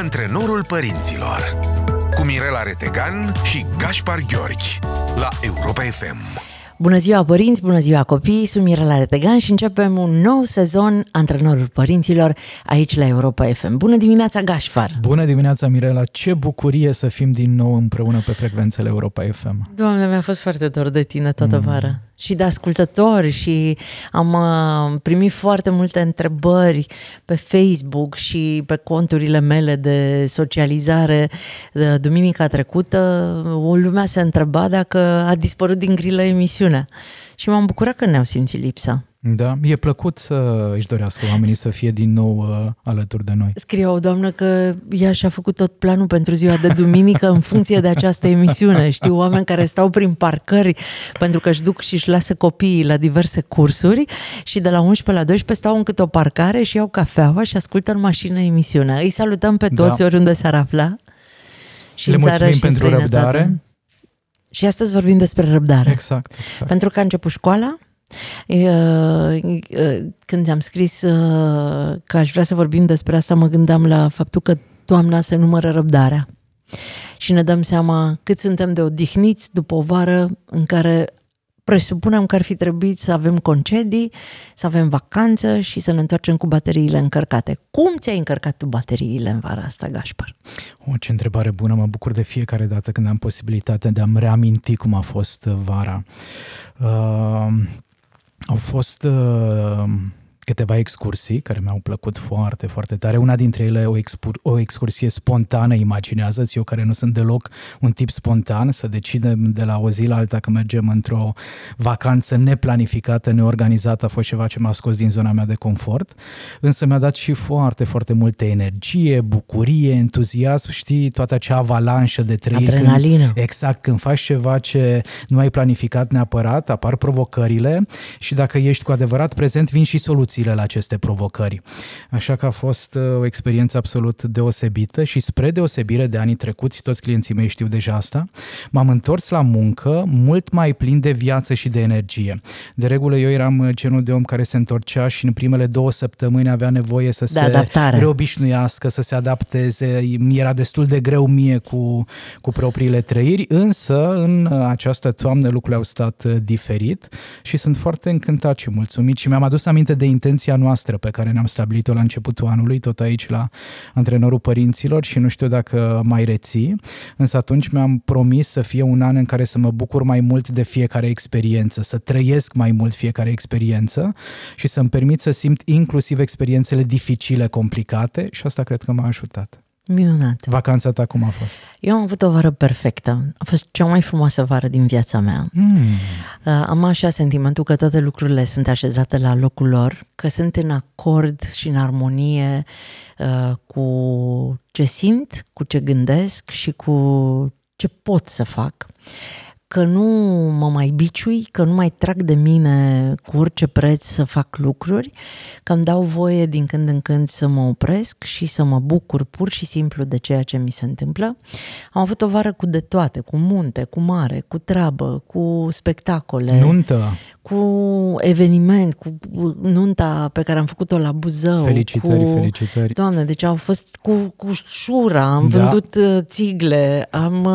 Antrenorul părinților cu Mirela Retegan și Gaspar Gheorghi la Europa FM. Bună ziua părinți, bună ziua copii, sunt Mirela Retegan și începem un nou sezon Antrenorul părinților aici la Europa FM. Bună dimineața, Gaspar! Bună dimineața, Mirela! Ce bucurie să fim din nou împreună pe frecvențele Europa FM. Doamne, mi-a fost foarte dor de tine toată vara și de ascultători și am primit foarte multe întrebări pe Facebook și pe conturile mele de socializare. Duminica trecută o lumea se întreba dacă a dispărut din grilă emisiunea și m-am bucurat că ne-au simțit lipsa. Da, e plăcut să își dorească oamenii să fie din nou alături de noi. Scrie o doamnă că ea și-a făcut tot planul pentru ziua de duminică în funcție de această emisiune. Știu oameni care stau prin parcări pentru că își duc și își lasă copiii la diverse cursuri și de la 11 la 12 stau în câte o parcare și iau cafeaua și ascultă în mașină emisiunea. Îi salutăm pe toți oriunde s-ar afla. Și le mulțumim pentru răbdare. Și astăzi vorbim despre răbdare. Exact. Pentru că a început școala. Când ți-am scris că aș vrea să vorbim despre asta, mă gândeam la faptul că toamna se numără răbdarea și ne dăm seama cât suntem de odihniți după o vară în care presupunem că ar fi trebuit să avem concedii, să avem vacanță și să ne întoarcem cu bateriile încărcate. Cum ți-ai încărcat tu bateriile în vara asta, Gaspar? Ce întrebare bună, mă bucur de fiecare dată când am posibilitatea de a-mi reaminti cum a fost vara. Au fost câteva excursii care mi-au plăcut foarte, foarte tare. Una dintre ele o excursie spontană, imaginează-ți, eu care nu sunt deloc un tip spontan, să decidem de la o zi la alta că mergem într-o vacanță neplanificată, neorganizată, a fost ceva ce m-a scos din zona mea de confort, însă mi-a dat și foarte, foarte multă energie, bucurie, entuziasm, știi, toată acea avalanșă de trăiri. Adrenalină. Exact, când faci ceva ce nu ai planificat neapărat, apar provocările și dacă ești cu adevărat prezent, vin și soluții la aceste provocări. Așa că a fost o experiență absolut deosebită și spre deosebire de anii trecuți, toți clienții mei știu deja asta, m-am întors la muncă mult mai plin de viață și de energie. De regulă eu eram genul de om care se întorcea și în primele 2 săptămâni avea nevoie să se reobișnuiască, să se adapteze. Mi era destul de greu mie cu propriile trăiri, însă în această toamnă lucrurile au stat diferit și sunt foarte încântat și mulțumit și mi-am adus aminte de intenția noastră pe care ne-am stabilit-o la începutul anului, tot aici la Antrenorul părinților și nu știu dacă mai reții, însă atunci mi-am promis să fie un an în care să mă bucur mai mult de fiecare experiență, să trăiesc mai mult fiecare experiență și să-mi permit să simt inclusiv experiențele dificile, complicate și asta cred că m-a ajutat. Minunat. Vacanța ta cum a fost? Eu am avut o vară perfectă. A fost cea mai frumoasă vară din viața mea. Am așa sentimentul că toate lucrurile sunt așezate la locul lor, că sunt în acord și în armonie cu ce simt, cu ce gândesc și cu ce pot să fac. Că nu mă mai biciui, că nu mai trag de mine cu orice preț să fac lucruri, că îmi dau voie din când în când să mă opresc și să mă bucur pur și simplu de ceea ce mi se întâmplă. Am avut o vară cu de toate, cu munte, cu mare, cu treabă, cu spectacole. Nuntă. Cu eveniment, cu nunta pe care am făcut-o la Buzău. Felicitări. Doamne, deci au fost cu șura, am vândut țigle,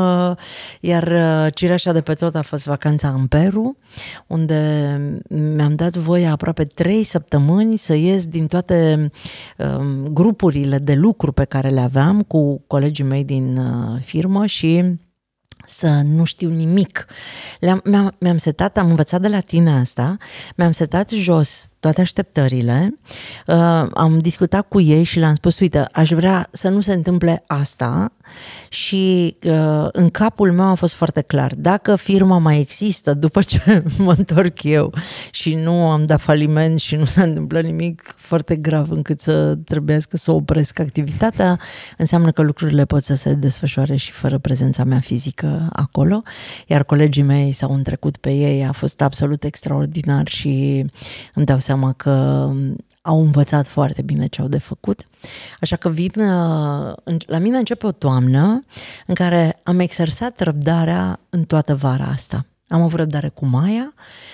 iar cireașa de pe tot a fost vacanța în Peru, unde mi-am dat voie aproape 3 săptămâni să ies din toate grupurile de lucru pe care le aveam cu colegii mei din firmă și să nu știu nimic. Mi-am setat, am învățat de la tine asta, mi-am setat jos toate așteptările, am discutat cu ei și le-am spus, uite, aș vrea să nu se întâmple asta și în capul meu a fost foarte clar, dacă firma mai există după ce mă întorc eu și nu am dat faliment și nu s-a întâmplat nimic foarte grav încât să trebuiască să opresc activitatea, înseamnă că lucrurile pot să se desfășoare și fără prezența mea fizică acolo, iar colegii mei s-au întrecut pe ei, a fost absolut extraordinar și îmi dau seama că au învățat foarte bine ce au de făcut. Așa că la mine începe o toamnă în care am exersat răbdarea în toată vara asta. Am avut răbdare cu Maia,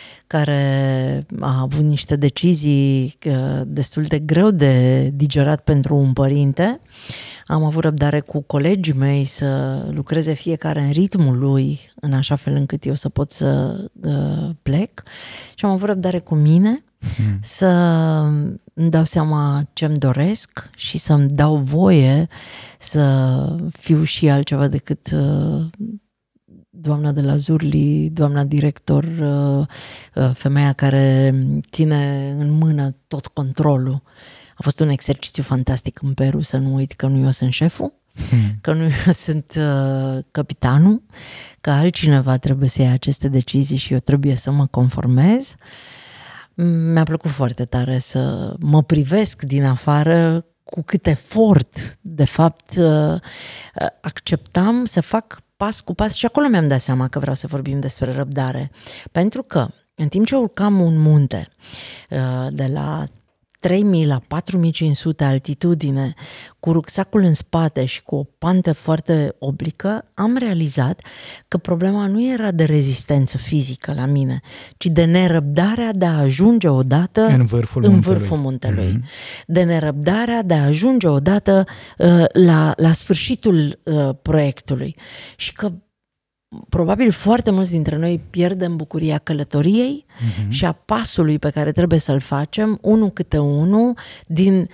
care a avut niște decizii destul de greu de digerat pentru un părinte. am avut răbdare cu colegii mei să lucreze fiecare în ritmul lui, în așa fel încât eu să pot să plec, și am avut răbdare cu mine să îmi dau seama ce-mi doresc și să-mi dau voie să fiu și altceva decât doamna de la Zurli, doamna director, femeia care ține în mână tot controlul. A fost un exercițiu fantastic în Peru, să nu uit că nu eu sunt șeful, că nu eu sunt capitanul, că altcineva trebuie să ia aceste decizii și eu trebuie să mă conformez. Mi-a plăcut foarte tare să mă privesc din afară cu cât efort, de fapt, acceptam să fac pas cu pas și acolo mi-am dat seama că vreau să vorbim despre răbdare. Pentru că în timp ce urcam un munte de la 3000 la 4500 altitudine, cu rucsacul în spate și cu o pantă foarte oblică, am realizat că problema nu era de rezistență fizică la mine, ci de nerăbdarea de a ajunge odată în vârful muntelui. De nerăbdarea de a ajunge odată la sfârșitul proiectului. Și că probabil foarte mulți dintre noi pierdem bucuria călătoriei și a pasului pe care trebuie să-l facem, unul câte unul, din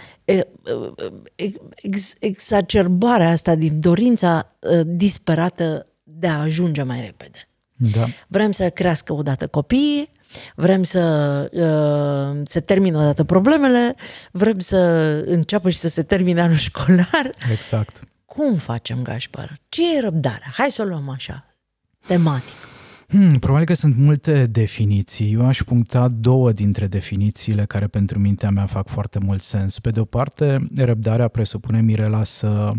exacerbarea asta, din dorința disperată de a ajunge mai repede. Da. Vrem să crească odată copiii, vrem să se termine odată problemele, vrem să înceapă și să se termine anul școlar. Exact. Cum facem, Gașpar? Ce e răbdarea? Hai să o luăm așa, tematic. Probabil că sunt multe definiții. Eu aș puncta 2 dintre definițiile care pentru mintea mea fac foarte mult sens. Pe de o parte, răbdarea presupune, Mirela, să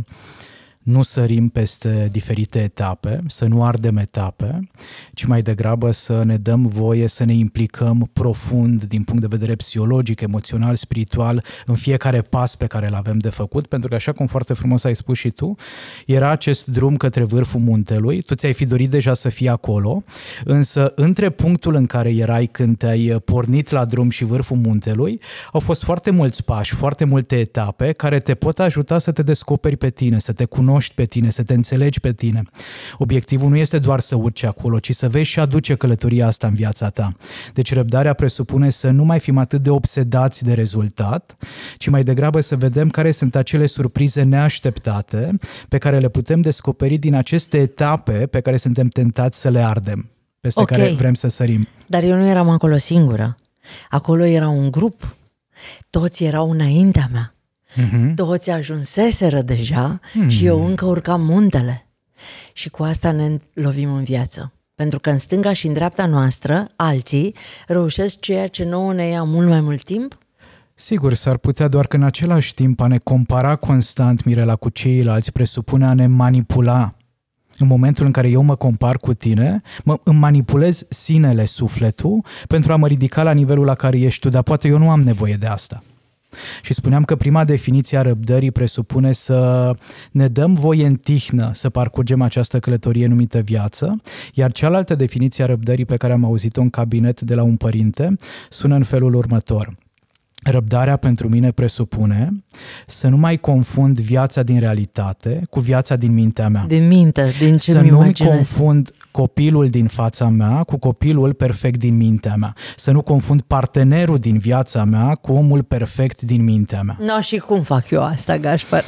nu sărim peste diferite etape, să nu ardem etape, ci mai degrabă să ne dăm voie să ne implicăm profund din punct de vedere psihologic, emoțional, spiritual în fiecare pas pe care îl avem de făcut, pentru că așa cum foarte frumos ai spus și tu, era acest drum către vârful muntelui, tu ți-ai fi dorit deja să fii acolo, însă între punctul în care erai când te-ai pornit la drum și vârful muntelui, au fost foarte mulți pași, foarte multe etape care te pot ajuta să te descoperi pe tine, să te cunoști pe tine, să te înțelegi pe tine. Obiectivul nu este doar să urci acolo, ci să vezi și aduce călătoria asta în viața ta. Deci răbdarea presupune să nu mai fim atât de obsedați de rezultat, ci mai degrabă să vedem care sunt acele surprize neașteptate pe care le putem descoperi din aceste etape pe care suntem tentați să le ardem, peste care vrem să sărim. Dar eu nu eram acolo singură. Acolo era un grup. Toți erau înaintea mea. Toți ajunseseră deja și eu încă urcam muntele. Și cu asta ne lovim în viață. Pentru că în stânga și în dreapta noastră, alții reușesc ceea ce nouă ne ia mult mai mult timp. Sigur, s-ar putea, doar că în același timp a ne compara constant, Mirela, cu ceilalți presupune a ne manipula. În momentul în care eu mă compar cu tine, îmi manipulez sinele, sufletul, pentru a mă ridica la nivelul la care ești tu, dar poate eu nu am nevoie de asta. Și spuneam că prima definiție a răbdării presupune să ne dăm voie în tihnă să parcurgem această călătorie numită viață, iar cealaltă definiție a răbdării pe care am auzit-o în cabinet de la un părinte sună în felul următor. Răbdarea pentru mine presupune să nu mai confund viața din realitate cu viața din mintea mea. Din minte, din ce să nu confund copilul din fața mea cu copilul perfect din mintea mea. Să nu confund partenerul din viața mea cu omul perfect din mintea mea. No, și cum fac eu asta, Gașpar?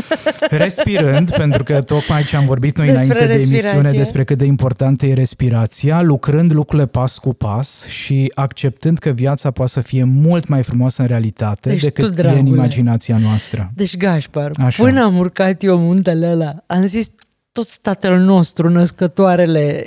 Respirând, pentru că tocmai ce am vorbit noi înainte de emisiune despre cât de importantă e respirația, lucrând lucrurile pas cu pas și acceptând că viața poate să fie mult mai frumoasă în realitate decât e în imaginația noastră. Deci, Gașpar, până am urcat eu muntele ăla, am zis tot Tatăl nostru, născătoarele,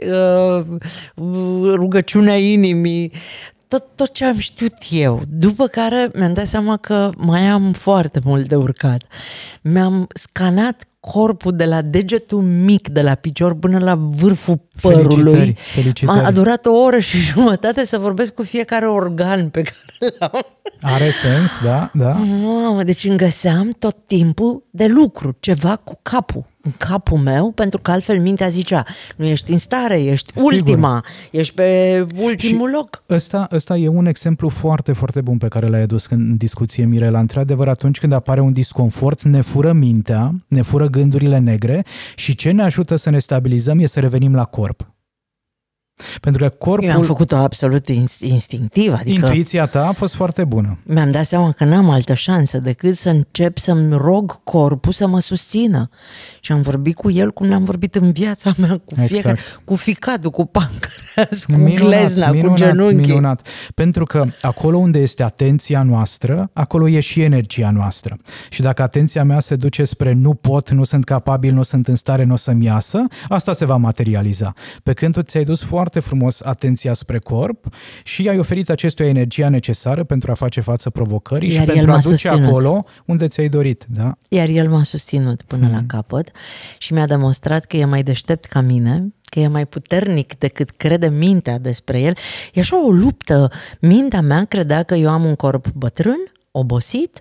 rugăciunea inimii, tot ce am știut eu. După care mi-am dat seama că mai am foarte mult de urcat. Mi-am scanat corpul de la degetul mic de la picior până la vârful părului. Felicitări. A durat 1 oră și jumătate să vorbesc cu fiecare organ pe care l-am. Are sens, da. Mamă, deci îmi găseam tot timpul de lucru, ceva cu capul. în capul meu, pentru că altfel mintea zicea, nu ești în stare, ești ultima, ești pe ultimul loc. Ăsta e un exemplu foarte, foarte bun pe care l-ai adus în discuție, Mirela. Într-adevăr, atunci când apare un disconfort, ne fură mintea, ne fură gândurile negre și ce ne ajută să ne stabilizăm e să revenim la corp. Pentru că corpul... Eu am făcut-o absolut instinctiv. Adică intuiția ta a fost foarte bună. Mi-am dat seama că n-am altă șansă decât să încep să-mi rog corpul să mă susțină. Și am vorbit cu el cum ne-am vorbit în viața mea, cu fiecare, cu ficatul, cu pancreas, cu glezna, cu genunchii. Minunat. Pentru că acolo unde este atenția noastră, acolo e și energia noastră. Și dacă atenția mea se duce spre nu pot, nu sunt capabil, nu sunt în stare, nu o să-mi iasă, asta se va materializa. Pe când tu ți-ai dus foarte frumos atenția spre corp și i-ai oferit acestuia energia necesară pentru a face față provocării și pentru a duce acolo unde ți-ai dorit. Da? Iar el m-a susținut până la capăt și mi-a demonstrat că e mai deștept ca mine, că e mai puternic decât crede mintea despre el. E așa o luptă. Mintea mea credea că eu am un corp bătrân, obosit,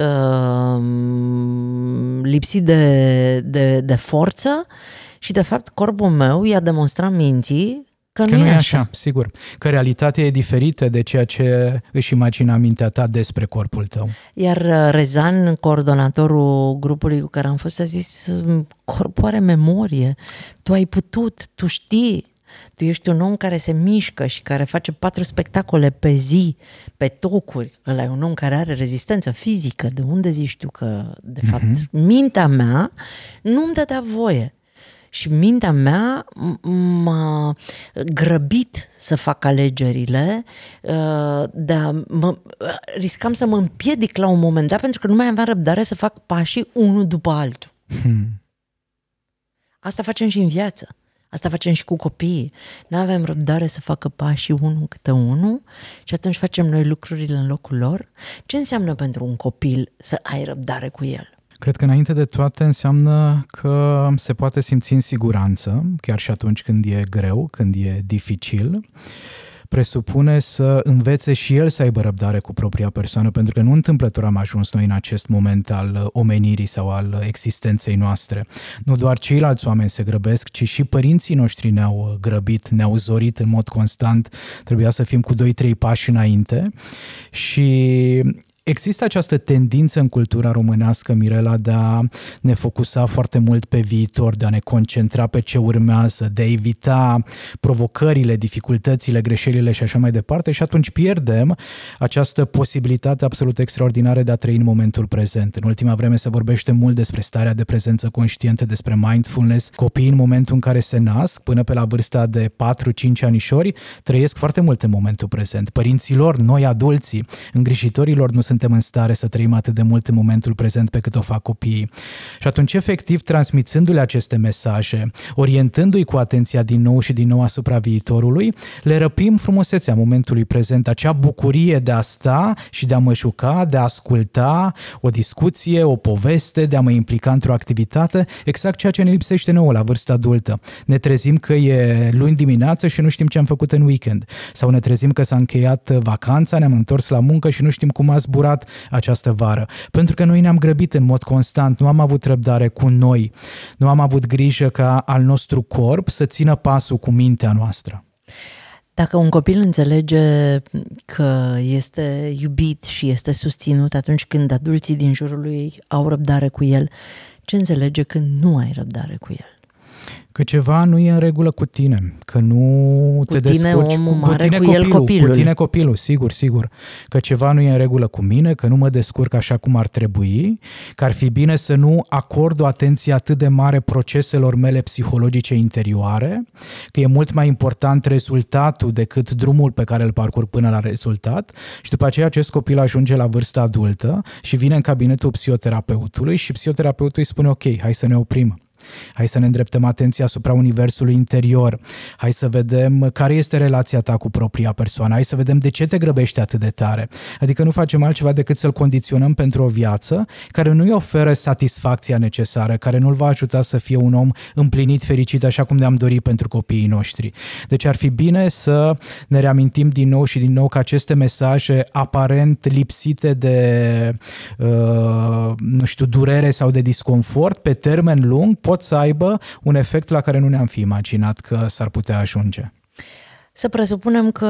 lipsit de forță și de fapt corpul meu i-a demonstrat minții că nu e așa. Sigur. Că realitatea e diferită de ceea ce își imagina mintea ta despre corpul tău. Iar Rezan, coordonatorul grupului cu care am fost, a zis, corpul are memorie, tu ai putut, tu știi, tu ești un om care se mișcă și care face 4 spectacole pe zi, pe tocuri, ăla e un om care are rezistență fizică, de unde zici tu că, de fapt, mintea mea nu-mi dădea voie. Și mintea mea m-a grăbit să fac alegerile, riscam să mă împiedic la un moment dat pentru că nu mai aveam răbdare să fac pașii unul după altul. Asta facem și în viață. Asta facem și cu copiii. Nu avem răbdare să facă pașii unul câte unul și atunci facem noi lucrurile în locul lor. Ce înseamnă pentru un copil să ai răbdare cu el? Cred că înainte de toate înseamnă că se poate simți în siguranță, chiar și atunci când e greu, când e dificil. Presupune să învețe și el să aibă răbdare cu propria persoană, pentru că nu întâmplător am ajuns noi în acest moment al omenirii sau al existenței noastre. Nu doar ceilalți oameni se grăbesc, ci și părinții noștri ne-au grăbit, ne-au zorit în mod constant. Trebuia să fim cu 2-3 pași înainte și există această tendință în cultura românească, Mirela, de a ne focusa foarte mult pe viitor, de a ne concentra pe ce urmează, de a evita provocările, dificultățile, greșelile și așa mai departe și atunci pierdem această posibilitate absolut extraordinară de a trăi în momentul prezent. În ultima vreme se vorbește mult despre starea de prezență conștientă, despre mindfulness. Copiii în momentul în care se nasc, până pe la vârsta de 4-5 anișori, trăiesc foarte mult în momentul prezent. Părinților, noi adulții, îngrijitorilor, nu suntem în stare să trăim atât de mult în momentul prezent pe cât o fac copiii. Și atunci, efectiv, transmițându-le aceste mesaje, orientându-i cu atenția din nou și din nou asupra viitorului, le răpim frumusețea momentului prezent, acea bucurie de a sta și de a mă juca, de a asculta o discuție, o poveste, de a mă implica într-o activitate, exact ceea ce ne lipsește nouă la vârsta adultă. Ne trezim că e luni dimineață și nu știm ce am făcut în weekend. Sau ne trezim că s-a încheiat vacanța, ne-am întors la muncă și nu știm cum a zburat această vară. Pentru că noi ne-am grăbit în mod constant, nu am avut răbdare cu noi, nu am avut grijă ca al nostru corp să țină pasul cu mintea noastră. Dacă un copil înțelege că este iubit și este susținut atunci când adulții din jurul lui au răbdare cu el, ce înțelege când nu ai răbdare cu el? Că ceva nu e în regulă cu tine, că nu te descurci cu tine copilul, sigur, că ceva nu e în regulă cu mine, că nu mă descurc așa cum ar trebui, că ar fi bine să nu acord o atenție atât de mare proceselor mele psihologice interioare, că e mult mai important rezultatul decât drumul pe care îl parcurg până la rezultat și după aceea acest copil ajunge la vârsta adultă și vine în cabinetul psihoterapeutului și psihoterapeutul îi spune ok, hai să ne oprim. Hai să ne îndreptăm atenția asupra universului interior, hai să vedem care este relația ta cu propria persoană, hai să vedem de ce te grăbești atât de tare. Adică nu facem altceva decât să-l condiționăm pentru o viață care nu îi oferă satisfacția necesară, care nu-l va ajuta să fie un om împlinit, fericit, așa cum ne-am dorit pentru copiii noștri. Deci ar fi bine să ne reamintim din nou și din nou că aceste mesaje aparent lipsite de durere sau de disconfort, pe termen lung, pot pot să aibă un efect la care nu ne-am fi imaginat că s-ar putea ajunge. Să presupunem că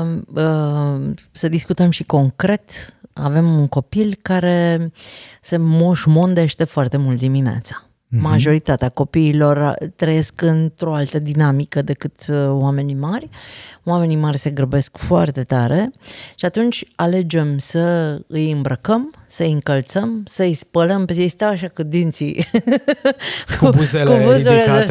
să discutăm și concret. Avem un copil care se moșmondește foarte mult dimineața. Majoritatea copiilor trăiesc într-o altă dinamică decât oamenii mari. Oamenii mari se grăbesc foarte tare și atunci alegem să îi îmbrăcăm, să îi încălțăm, să îi spălăm, pe ei stau așa cu dinții cu buzele ridicate,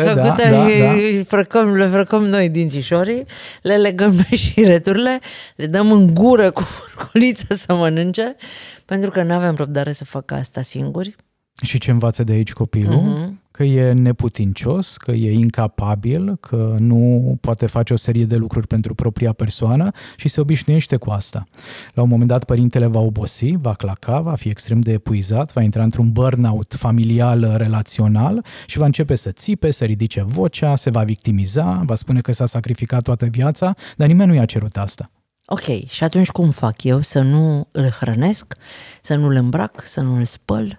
și le frăcăm noi dințișorii, le legăm noi și returile, le dăm în gură cu furculiță să mănânce, pentru că nu avem răbdare să facă asta singuri. Și ce învață de aici copilul? Că e neputincios, că e incapabil, că nu poate face o serie de lucruri pentru propria persoană și se obișnuiește cu asta. La un moment dat părintele va obosi, va claca, va fi extrem de epuizat, va intra într-un burnout familial, relațional și va începe să țipe, să ridice vocea, se va victimiza, va spune că s-a sacrificat toată viața, dar nimeni nu i-a cerut asta. Ok, și atunci cum fac eu? Să nu îl hrănesc, să nu îl îmbrac, să nu îl spăl?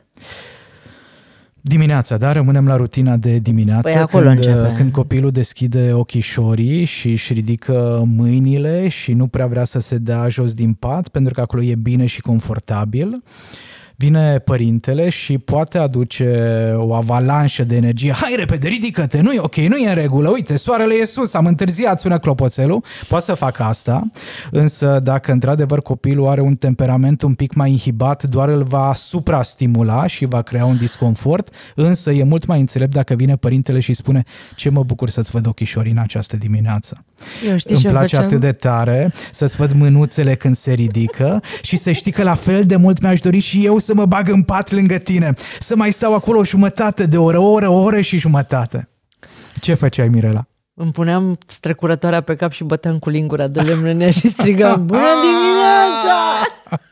Dimineața, da? Rămânem la rutina de dimineață, când copilul deschide ochișorii și își ridică mâinile și nu prea vrea să se dea jos din pat, pentru că acolo e bine și confortabil. Vine părintele și poate aduce o avalanșă de energie. Hai repede, ridică-te, nu e ok, nu e în regulă, uite, soarele e sus, am întârziat, sună clopoțelul. Poate să facă asta, însă dacă într-adevăr copilul are un temperament un pic mai inhibat, doar îl va suprastimula și va crea un disconfort, însă e mult mai înțelept dacă vine părintele și spune: ce mă bucur să-ți văd ochișorii în această dimineață. Îmi place atât de tare să-ți văd mânuțele când se ridică și să știi că la fel de mult mi-aș dori și eu să mă bag în pat lângă tine, să mai stau acolo o jumătate de oră, o oră și jumătate. Ce făceai, Mirela? Îmi puneam strecurătoarea pe cap și băteam cu lingura de lemn în ea și strigam: bună dimineața!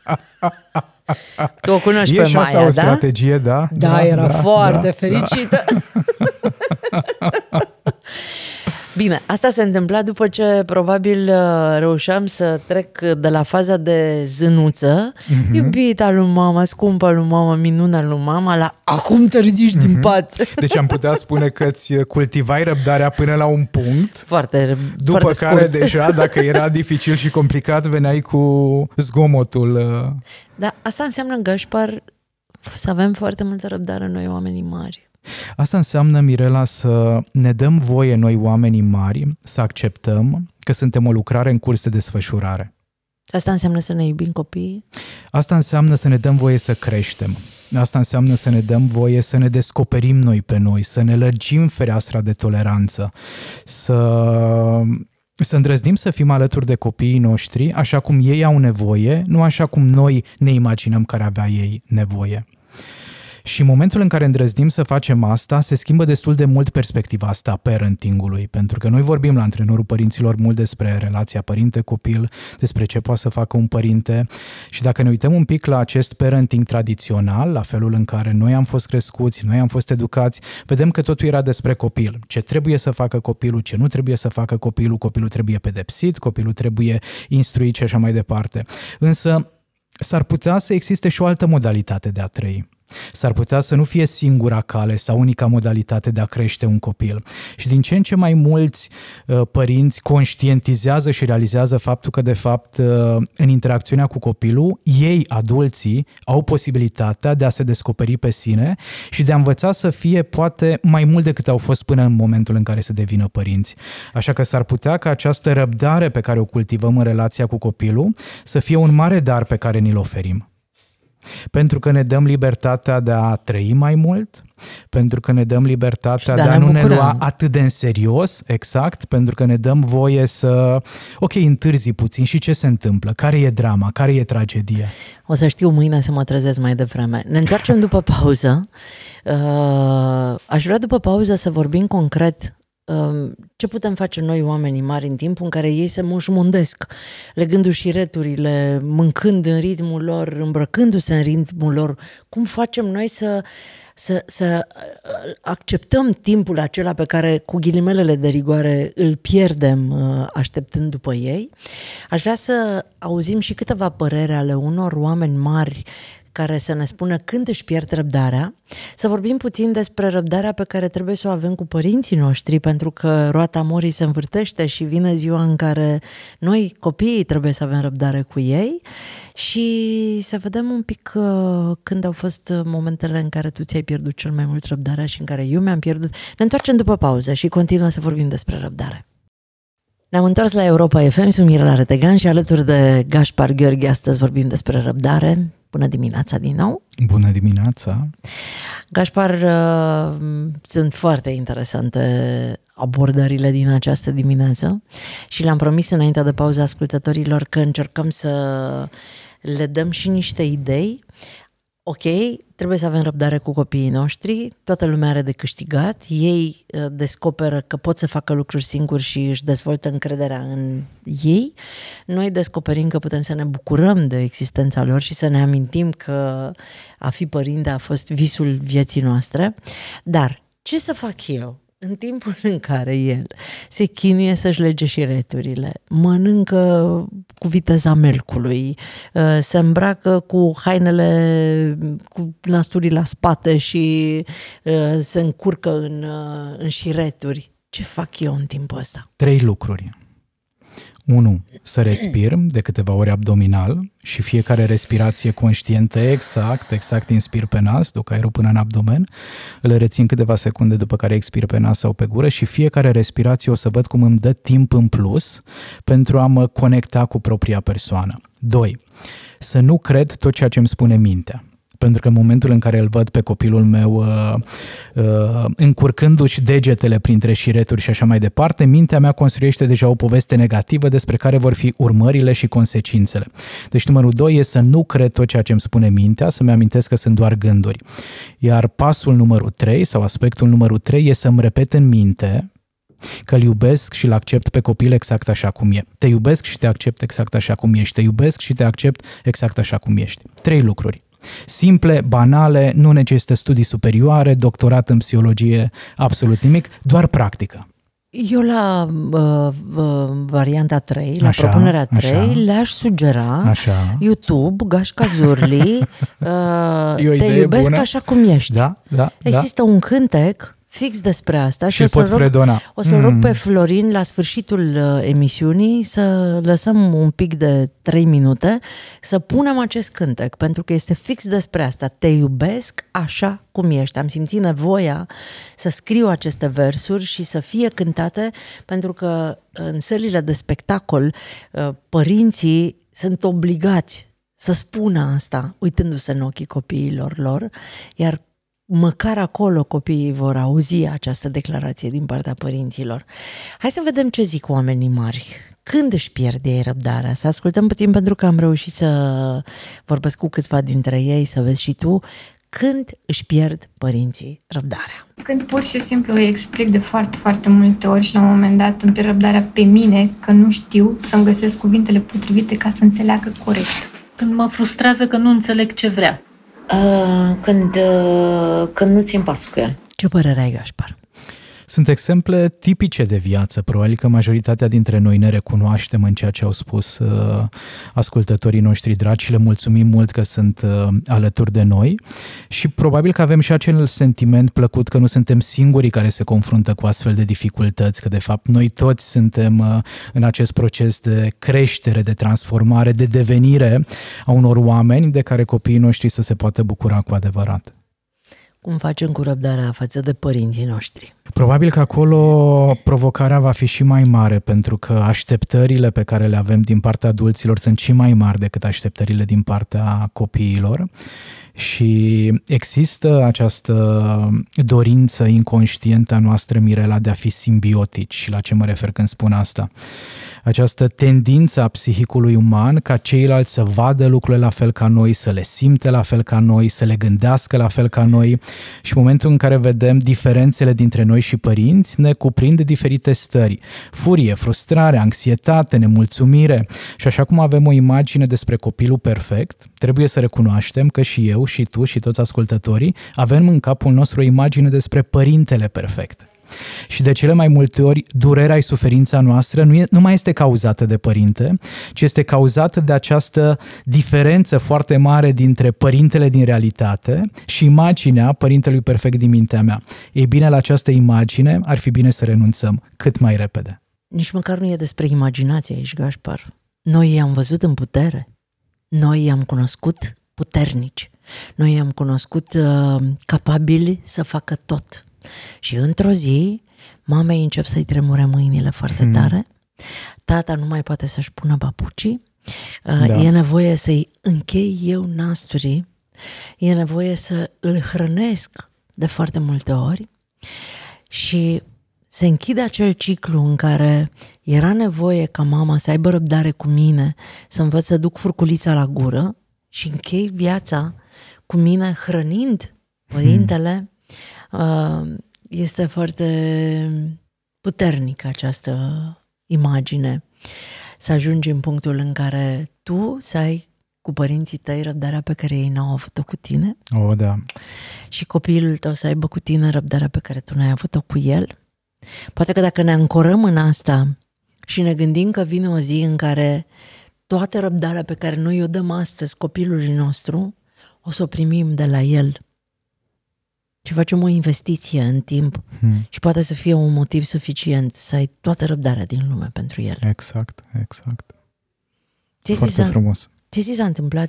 Tu o cunoști pe Maia, da? O strategie, da? Da, era foarte fericită. Bine, asta se întâmpla după ce probabil reușeam să trec de la faza de zânuță, iubita lui mama, scumpă lui mama, minunea lui mama, la acum te ridici din pat. Deci am putea spune că îți cultivai răbdarea până la un punct, după foarte care scurt. deja, dacă era dificil și complicat, veneai cu zgomotul. Da, asta înseamnă, Gașpar, să avem foarte multă răbdare noi, oamenii mari. Asta înseamnă, Mirela, să ne dăm voie noi, oamenii mari, să acceptăm că suntem o lucrare în curs de desfășurare. Asta înseamnă să ne iubim copiii? Asta înseamnă să ne dăm voie să creștem. Asta înseamnă să ne dăm voie să ne descoperim noi pe noi, să ne lărgim fereastra de toleranță, să îndrăznim să fim alături de copiii noștri așa cum ei au nevoie, nu așa cum noi ne imaginăm că ar avea ei nevoie. Și în momentul în care îndrăznim să facem asta, se schimbă destul de mult perspectiva asta a parentingului, pentru că noi vorbim la Antrenorul Părinților mult despre relația părinte-copil, despre ce poate să facă un părinte și dacă ne uităm un pic la acest parenting tradițional, la felul în care noi am fost crescuți, noi am fost educați, vedem că totul era despre copil. Ce trebuie să facă copilul, ce nu trebuie să facă copilul, copilul trebuie pedepsit, copilul trebuie instruit și așa mai departe. Însă s-ar putea să existe și o altă modalitate de a trăi. S-ar putea să nu fie singura cale sau unica modalitate de a crește un copil. Și din ce în ce mai mulți părinți conștientizează și realizează faptul că, de fapt, în interacțiunea cu copilul, ei, adulții, au posibilitatea de a se descoperi pe sine și de a învăța să fie, poate, mai mult decât au fost până în momentul în care să devină părinți. Așa că s-ar putea ca această răbdare pe care o cultivăm în relația cu copilul să fie un mare dar pe care ni-l oferim. Pentru că ne dăm libertatea de a trăi mai mult, pentru că ne dăm libertatea de a nu ne lua atât de în serios, exact, pentru că ne dăm voie să, întârzi puțin și ce se întâmplă, care e drama, care e tragedia. O să știu mâine să mă trezesc mai devreme. Ne întoarcem după pauză. Aș vrea după pauză să vorbim concret ce putem face noi, oamenii mari, în timpul în care ei se moșmondesc, legându-și returile, mâncând în ritmul lor, îmbrăcându-se în ritmul lor. Cum facem noi să acceptăm timpul acela pe care, cu ghilimelele de rigoare, îl pierdem așteptând după ei? Aș vrea să auzim și câteva păreri ale unor oameni mari care să ne spună când își pierd răbdarea, să vorbim puțin despre răbdarea pe care trebuie să o avem cu părinții noștri, pentru că roata morii se învârtește și vine ziua în care noi, copiii, trebuie să avem răbdare cu ei și să vedem un pic când au fost momentele în care tu ți-ai pierdut cel mai mult răbdarea și în care eu mi-am pierdut. Ne întoarcem după pauză și continuăm să vorbim despre răbdare. Ne-am întors la Europa FM, sunt Mirela Retegan și alături de Gaspar Gheorghe astăzi vorbim despre răbdare. Bună dimineața din nou! Bună dimineața! Gaspar, sunt foarte interesante abordările din această dimineață și le-am promis înainte de pauză ascultătorilor că încercăm să le dăm și niște idei. Ok, trebuie să avem răbdare cu copiii noștri, toată lumea are de câștigat, ei descoperă că pot să facă lucruri singuri și își dezvoltă încrederea în ei. Noi descoperim că putem să ne bucurăm de existența lor și să ne amintim că a fi părinte a fost visul vieții noastre. Dar ce să fac eu în timpul în care el se chinuie să-și lege șireturile, mănâncă cu viteza melcului, se îmbracă cu hainele, cu nasturii la spate și se încurcă în șireturi? Ce fac eu în timpul ăsta? 3 lucruri. 1. Să respir de câteva ori abdominal și fiecare respirație conștientă exact inspir pe nas, duc aerul până în abdomen, îl rețin câteva secunde după care expir pe nas sau pe gură și fiecare respirație o să văd cum îmi dă timp în plus pentru a mă conecta cu propria persoană. 2. Să nu cred tot ceea ce îmi spune mintea. Pentru că în momentul în care îl văd pe copilul meu încurcându-și degetele printre șireturi și așa mai departe, mintea mea construiește deja o poveste negativă despre care vor fi urmările și consecințele. Deci numărul 2 e să nu cred tot ceea ce îmi spune mintea, să-mi amintesc că sunt doar gânduri. Iar pasul numărul 3 sau aspectul numărul 3 e să-mi repet în minte că îl iubesc și îl accept pe copil exact așa cum e. Te iubesc și te accept exact așa cum ești. Te iubesc și te accept exact așa cum ești. 3 lucruri. Simple, banale, nu necesită studii superioare, doctorat în psihologie, absolut nimic, doar practică. Eu la varianta 3, la propunerea 3, le-aș sugera YouTube, Gașca Zurli, te iubesc bună. Așa cum ești. Da. Există un cântec fix despre asta și o să rog pe Florin la sfârșitul emisiunii să lăsăm un pic de 3 minute să punem acest cântec, pentru că este fix despre asta. Te iubesc așa cum ești. Am simțit nevoia să scriu aceste versuri și să fie cântate, pentru că în sălile de spectacol părinții sunt obligați să spună asta uitându-se în ochii copiilor lor, iar măcar acolo copiii vor auzi această declarație din partea părinților. Hai să vedem ce zic oamenii mari. Când își pierde ei răbdarea? Să ascultăm puțin, pentru că am reușit să vorbesc cu câțiva dintre ei, să vezi și tu. Când își pierd părinții răbdarea? Când pur și simplu îi explic de foarte, foarte multe ori și la un moment dat îmi pierd răbdarea pe mine, că nu știu să-mi găsesc cuvintele potrivite ca să înțeleagă corect. Când mă frustrează că nu înțeleg ce vrea. Când nu țin pasul cu el. Ce părere ai, Gaspar? Sunt exemple tipice de viață. Probabil că majoritatea dintre noi ne recunoaștem în ceea ce au spus ascultătorii noștri dragi și le mulțumim mult că sunt alături de noi și probabil că avem și acel sentiment plăcut că nu suntem singurii care se confruntă cu astfel de dificultăți, că de fapt noi toți suntem în acest proces de creștere, de transformare, de devenire a unor oameni de care copiii noștri să se poată bucura cu adevărat. Cum facem cu răbdarea față de părinții noștri? Probabil că acolo provocarea va fi și mai mare, pentru că așteptările pe care le avem din partea adulților sunt și mai mari decât așteptările din partea copiilor. Și există această dorință inconștientă a noastră, Mirela, de a fi simbiotici. Și la ce mă refer când spun asta? Această tendință a psihicului uman ca ceilalți să vadă lucrurile la fel ca noi, să le simte la fel ca noi, să le gândească la fel ca noi. Și în momentul în care vedem diferențele dintre noi și părinți, ne cuprind diferite stări. Furie, frustrare, anxietate, nemulțumire. Și așa cum avem o imagine despre copilul perfect, trebuie să recunoaștem că și eu, și tu, și toți ascultătorii avem în capul nostru o imagine despre părintele perfect. Și de cele mai multe ori, durerea și suferința noastră nu mai este cauzată de părinte, ci este cauzată de această diferență foarte mare dintre părintele din realitate și imaginea părintelui perfect din mintea mea. Ei bine, la această imagine ar fi bine să renunțăm cât mai repede. Nici măcar nu e despre imaginație aici, Gașpar. Noi i-am văzut în putere. Noi i-am cunoscut puternici. Noi i-am cunoscut capabili să facă tot. Și într-o zi, mamei încep să-i tremure mâinile foarte tare. Tata nu mai poate să-și pună papucii. E nevoie să-i închei eu nasturii. E nevoie să îl hrănesc de foarte multe ori. Și se închide acel ciclu în care era nevoie ca mama să aibă răbdare cu mine, să învăț să duc furculița la gură și închei viața cu mine hrănind părintele. Este foarte puternică această imagine. Să ajungi în punctul în care tu să ai cu părinții tăi răbdarea pe care ei n-au avut-o cu tine. Da. Și copilul tău să aibă cu tine răbdarea pe care tu n-ai avut-o cu el. Poate că dacă ne ancorăm în asta și ne gândim că vine o zi în care toată răbdarea pe care noi o dăm astăzi copilului nostru, o să o primim de la el. Și facem o investiție în timp și poate să fie un motiv suficient să ai toată răbdarea din lume pentru el. Exact. Foarte frumos. Ce ți s-a întâmplat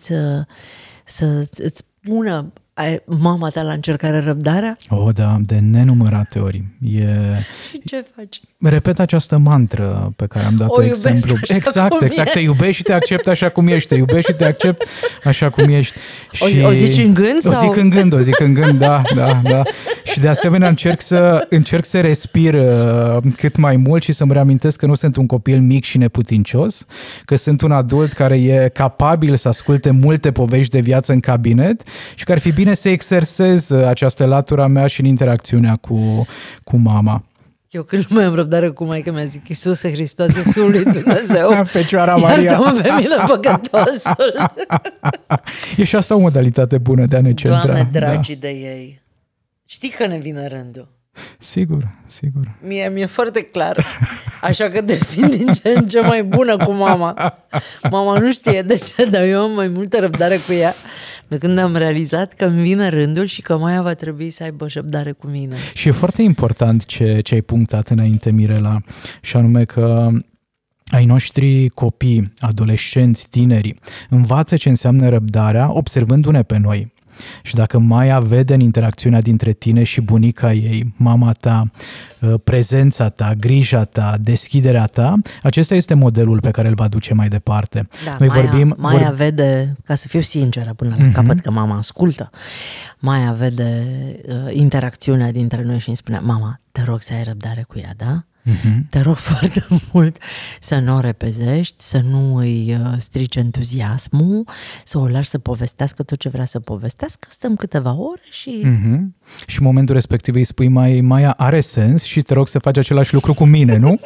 să îți pună mama ta la încercare răbdarea? Da, de nenumărate ori. Și ce faci? Repet această mantră pe care am dat-o exemplu. Exact, te iubești și te accept așa cum ești. Te iubești și te accept așa cum ești. O zici în gând? O zic în gând, da. Și de asemenea încerc să respir cât mai mult și să-mi reamintesc că nu sunt un copil mic și neputincios, că sunt un adult care e capabil să asculte multe povești de viață în cabinet și că ar fi bine să exersez această latura mea și în interacțiunea cu mama. Eu când nu mai am răbdare cu maică mea, zic: Iisuse Hristoase, Fiul lui Dumnezeu, Fecioara Maria, iartă-mă pe mine păcătosul. E și asta o modalitate bună de a ne centra. Doamne, dragii de ei, știi că ne vine rândul. Sigur. Mi-e foarte clar. Așa că devin din ce în ce mai bună cu mama. Mama nu știe de ce, dar eu am mai multă răbdare cu ea de când am realizat că îmi vine rândul și că Maia va trebui să aibă răbdare cu mine. Și e foarte important ce ai punctat înainte, Mirela, și anume că ai noștri copii, adolescenți, tineri, învață ce înseamnă răbdarea observându-ne pe noi. Și dacă Maia vede în interacțiunea dintre tine și bunica ei, mama ta, prezența ta, grija ta, deschiderea ta, acesta este modelul pe care îl va duce mai departe. Da, Maia vede, ca să fiu sinceră până la capăt, că mama ascultă, Maia vede interacțiunea dintre noi și îmi spune: mama, te rog să ai răbdare cu ea, da? Te rog foarte mult să nu o repezești, să nu îi strici entuziasmul, să o lași să povestească tot ce vrea să povestească, stăm câteva ore și... Și în momentul respectiv îi spui: Maia, are sens și te rog să faci același lucru cu mine, nu?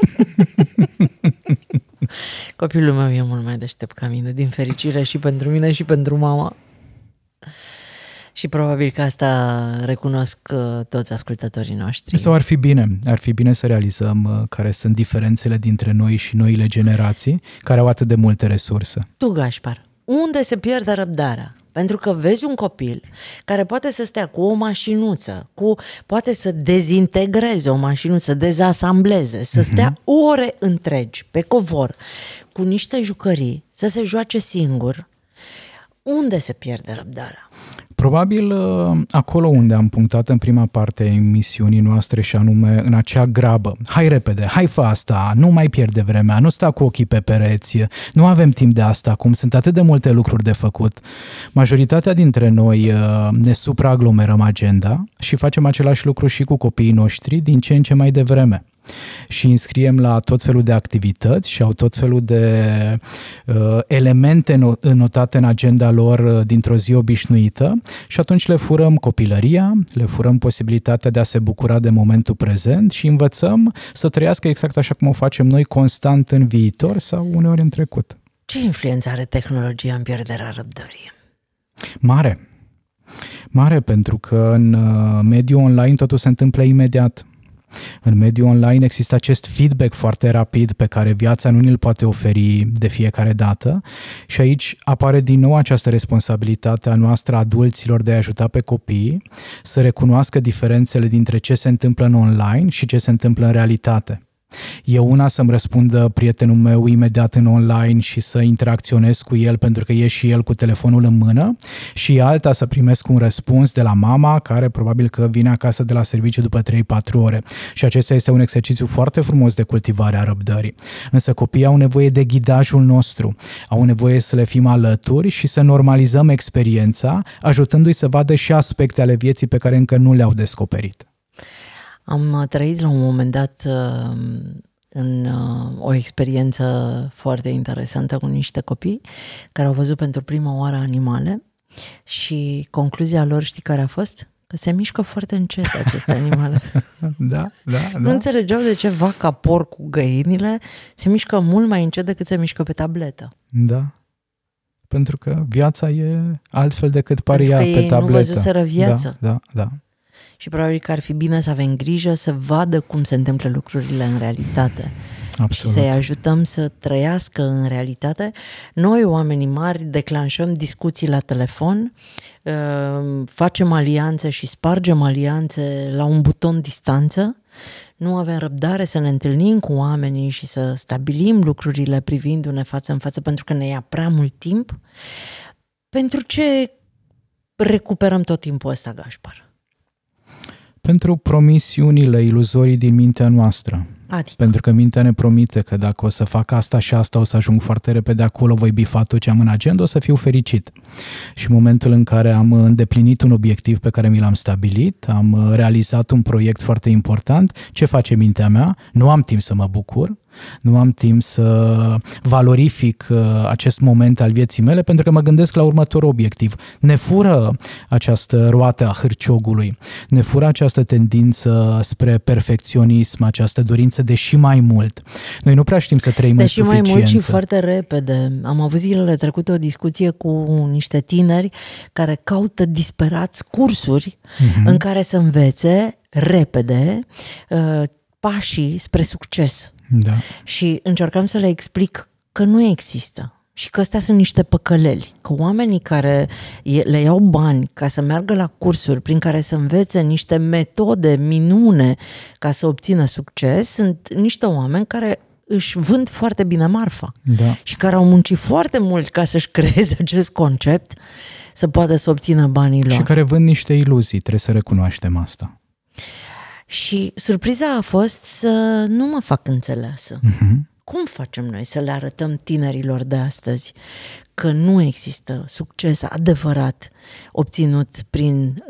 Copilul meu e mult mai deștept ca mine, din fericire, și pentru mine și pentru mama. Și probabil că asta recunosc toți ascultătorii noștri. Sau ar fi bine să realizăm care sunt diferențele dintre noi și noile generații care au atât de multe resurse. Tu, Gașpar, unde se pierde răbdarea? Pentru că vezi un copil care poate să stea cu o mașinuță, poate să dezintegreze o mașinuță, dezasambleze, să stea ore întregi pe covor cu niște jucării, să se joace singur. Unde se pierde răbdarea? Probabil acolo unde am punctat în prima parte a emisiunii noastre, și anume în acea grabă. Hai repede, hai fă asta, nu mai pierde vremea, nu sta cu ochii pe pereți, nu avem timp de asta acum, sunt atât de multe lucruri de făcut. Majoritatea dintre noi ne supraaglomerăm agenda și facem același lucru și cu copiii noștri din ce în ce mai devreme. Și înscriem la tot felul de activități și au tot felul de elemente notate în agenda lor dintr-o zi obișnuită și atunci le furăm copilăria, le furăm posibilitatea de a se bucura de momentul prezent și învățăm să trăiască exact așa cum o facem noi, constant în viitor sau uneori în trecut. Ce influență are tehnologia în pierderea răbdării? Mare, pentru că în mediul online totul se întâmplă imediat. În mediul online există acest feedback foarte rapid pe care viața nu ni-l poate oferi de fiecare dată și aici apare din nou această responsabilitate a noastră adulților de a ajuta pe copii să recunoască diferențele dintre ce se întâmplă în online și ce se întâmplă în realitate. E una să-mi răspundă prietenul meu imediat în online și să interacționez cu el pentru că e și el cu telefonul în mână și alta să primesc un răspuns de la mama care probabil că vine acasă de la serviciu după 3-4 ore. Și acesta este un exercițiu foarte frumos de cultivare a răbdării. Însă copiii au nevoie de ghidajul nostru, au nevoie să le fim alături și să normalizăm experiența, ajutându-i să vadă și aspecte ale vieții pe care încă nu le-au descoperit. Am trăit la un moment dat în o experiență foarte interesantă cu niște copii care au văzut pentru prima oară animale și concluzia lor, știi care a fost? Că se mișcă foarte încet aceste animale. Da. Nu înțelegeau de ce vaca, porcul, găinile se mișcă mult mai încet decât se mișcă pe tabletă. Da. Pentru că viața e altfel decât pare ea pe tabletă. Pentru că ei nu văzuseră viață. Da. Și probabil că ar fi bine să avem grijă să vadă cum se întâmplă lucrurile în realitate. Absolut. Și să-i ajutăm să trăiască în realitate. Noi, oamenii mari, declanșăm discuții la telefon, facem alianțe și spargem alianțe la un buton distanță, nu avem răbdare să ne întâlnim cu oamenii și să stabilim lucrurile privindu-ne față în față pentru că ne ia prea mult timp. Pentru ce recuperăm tot timpul ăsta, Gașpar? Pentru promisiunile iluzorii din mintea noastră. Adică? Pentru că mintea ne promite că dacă o să fac asta și asta, o să ajung foarte repede acolo, voi bifa tot ce am în agenda, o să fiu fericit. Și în momentul în care am îndeplinit un obiectiv pe care mi l-am stabilit, am realizat un proiect foarte important, ce face mintea mea? Nu am timp să mă bucur, nu am timp să valorific acest moment al vieții mele pentru că mă gândesc la următorul obiectiv. Ne fură această roată a hârciogului, ne fură această tendință spre perfecționism, această dorință de și mai mult. Noi nu prea știm să trăim în suficiență. Și mai mult și foarte repede. Am avut zilele trecute o discuție cu niște tineri care caută disperați cursuri în care să învețe repede pașii spre succes. Da. Și încercam să le explic că nu există și că astea sunt niște păcăleli, că oamenii care le iau bani ca să meargă la cursuri prin care să învețe niște metode minune ca să obțină succes sunt niște oameni care își vând foarte bine marfa și care au muncit foarte mult ca să-și creeze acest concept să poată să obțină banii lor. Și care vând niște iluzii, trebuie să recunoaștem asta. Și surpriza a fost să nu mă fac înțeleasă. Cum facem noi să le arătăm tinerilor de astăzi că nu există succes adevărat obținut prin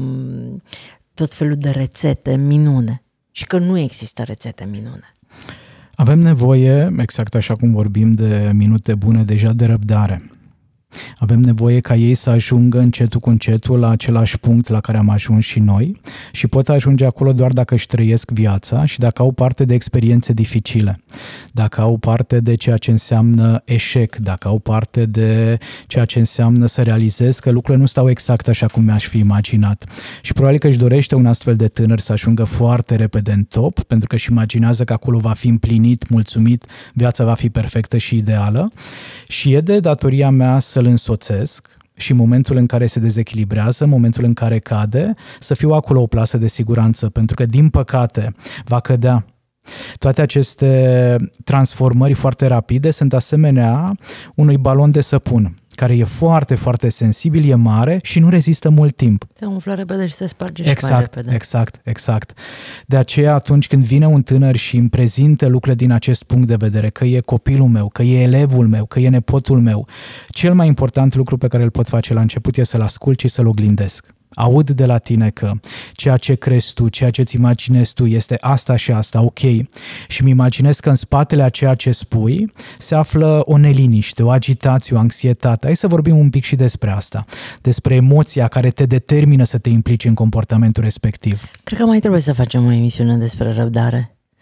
tot felul de rețete minune și că nu există rețete minune? Avem nevoie, exact așa cum vorbim de minute bune, deja de răbdare. Avem nevoie ca ei să ajungă încetul cu încetul la același punct la care am ajuns și noi și pot ajunge acolo doar dacă își trăiesc viața și dacă au parte de experiențe dificile, dacă au parte de ceea ce înseamnă eșec, dacă au parte de ceea ce înseamnă să realizez că lucrurile nu stau exact așa cum mi-aș fi imaginat. Și probabil că își dorește un astfel de tânăr să ajungă foarte repede în top, pentru că își imaginează că acolo va fi împlinit, mulțumit, viața va fi perfectă și ideală și e de datoria mea să-l însoțesc și în momentul în care se dezechilibrează, în momentul în care cade, să fiu acolo o plasă de siguranță, pentru că, din păcate, va cădea. Toate aceste transformări foarte rapide sunt asemenea unui balon de săpun, care e foarte, foarte sensibil, e mare și nu rezistă mult timp. Se umflă repede și se sparge și mai repede. Exact. De aceea, atunci când vine un tânăr și îmi prezintă lucrurile din acest punct de vedere, că e copilul meu, că e elevul meu, că e nepotul meu, cel mai important lucru pe care îl pot face la început e să-l ascult și să-l oglindesc. Aud de la tine că ceea ce crezi tu, ceea ce îți imaginezi tu este asta și asta, ok. Și îmi imaginez că în spatele a ceea ce spui se află o neliniște, o agitație, o anxietate. Hai să vorbim un pic și despre asta, despre emoția care te determină să te implici în comportamentul respectiv. Cred că mai trebuie să facem o emisiune despre răbdare.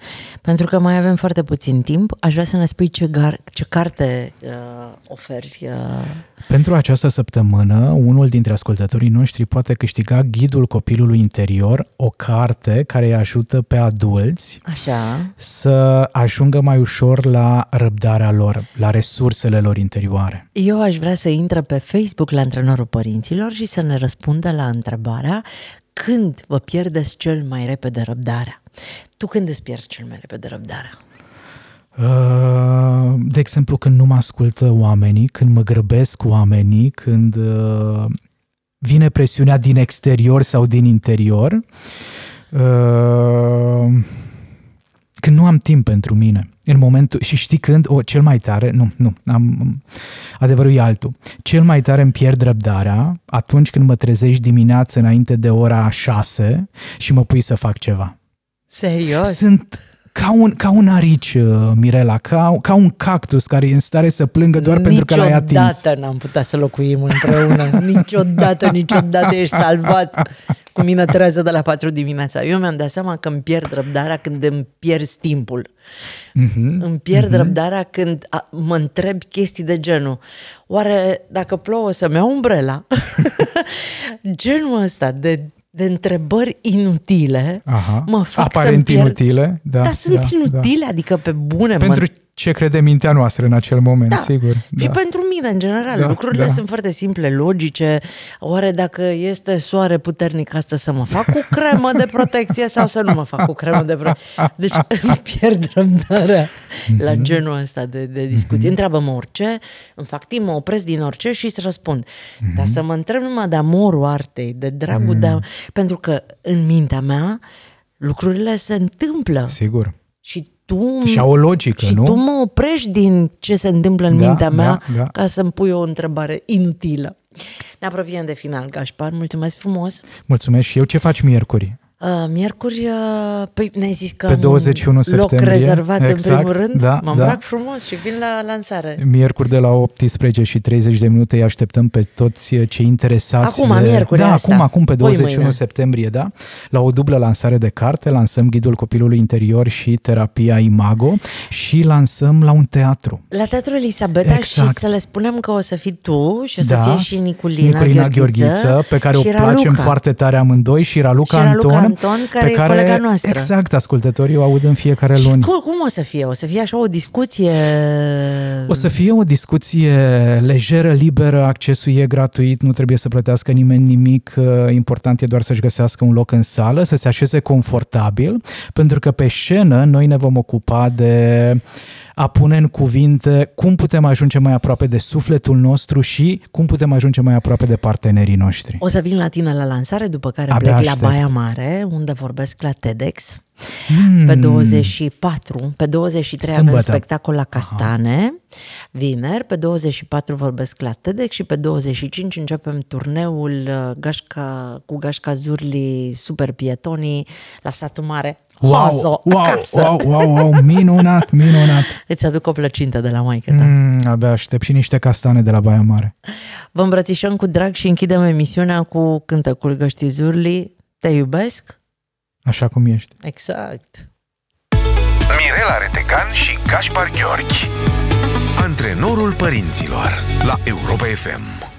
Pentru că mai avem foarte puțin timp, aș vrea să ne spui ce carte oferi. Pentru această săptămână, unul dintre ascultătorii noștri poate câștiga Ghidul copilului interior, o carte care îi ajută pe adulți să ajungă mai ușor la răbdarea lor, la resursele lor interioare. Eu aș vrea să intre pe Facebook la Antrenorul Părinților și să ne răspundă la întrebarea: când vă pierdeți cel mai repede răbdarea? Tu când îți pierzi cel mai repede răbdarea? De exemplu, când nu mă ascultă oamenii, când mă grăbesc oamenii, când vine presiunea din exterior sau din interior, când nu am timp pentru mine. În momentul, și știi când? Cel mai tare, adevărul e altul. Cel mai tare îmi pierd răbdarea atunci când mă trezești dimineața înainte de ora 6 și mă pui să fac ceva. Serios? Sunt ca un arici, Mirela, ca un cactus care e în stare să plângă doar pentru că l-ai atins. Niciodată n-am putea să locuim împreună. Niciodată ești salvat cu mine trează de la 4 dimineața. Eu mi-am dat seama că îmi pierd răbdarea când îmi pierzi timpul. Îmi pierd răbdarea când mă întreb chestii de genul: oare dacă plouă să-mi iau umbrela? Genul ăsta de întrebări inutile mă fac să-mi pierd. Inutile, dar sunt inutile, adică pe bune. Pentru ce crede mintea noastră în acel moment, sigur. Și pentru mine, în general, lucrurile sunt foarte simple, logice. Oare dacă este soare puternic astăzi să mă fac cu cremă de protecție sau să nu mă fac cu cremă de protecție? Deci îmi pierd răbdarea la genul ăsta de discuții. Întreabă-mă orice, îmi fac timp, mă opresc din orice și îți răspund. Dar să mă întreb numai de amorul artei, de dragul de... Pentru că în mintea mea lucrurile se întâmplă. Sigur. Și au o logică, nu? Și tu mă oprești din ce se întâmplă în mintea mea ca să-mi pui o întrebare inutilă. Ne apropiem de final, Gașpar. Mulțumesc frumos! Mulțumesc și eu. Ce faci miercuri? Miercuri, păi ne-ai zis că pe 21 loc rezervat în primul rând. Mă îmbrac frumos și vin la lansare. Miercuri de la 18 și 30 de minute îi așteptăm pe toți cei interesați. Acum, miercuri asta. Acum pe 21 septembrie, la o dublă lansare de carte, lansăm Ghidul copilului interior și Terapia Imago și lansăm la un teatru. La Teatrul Elisabeta și să le spunem că o să fii tu și o să fie și Niculina Gheorghiță, pe care o placem foarte tare amândoi, și Raluca Anton, care e colega noastră. Exact, ascultătorii o aud în fiecare luni. Cum o să fie? O să fie așa o discuție? O să fie o discuție lejeră, liberă, accesul e gratuit, nu trebuie să plătească nimeni nimic, important e doar să-și găsească un loc în sală, să se așeze confortabil, pentru că pe scenă noi ne vom ocupa de a pune în cuvinte cum putem ajunge mai aproape de sufletul nostru și cum putem ajunge mai aproape de partenerii noștri. O să vin la tine la lansare, după care plec la Baia Mare, unde vorbesc la TEDx. Pe 24, pe 23 avem spectacol la Castane, vineri, pe 24 vorbesc la TEDx și pe 25 începem turneul cu Gașca Zurli, Super Pietonii la Satul Mare. Wow, minunat! Îți aduc o plăcintă de la maică ta. Abia aștept și niște castane de la Baia Mare. Vă îmbrățișăm cu drag și închidem emisiunea cu cântecul Găștii Zurli, Te iubesc? Așa cum ești. Exact. Mirela Retegan și Gașpar Gheorghi, Antrenorul Părinților, la Europa FM.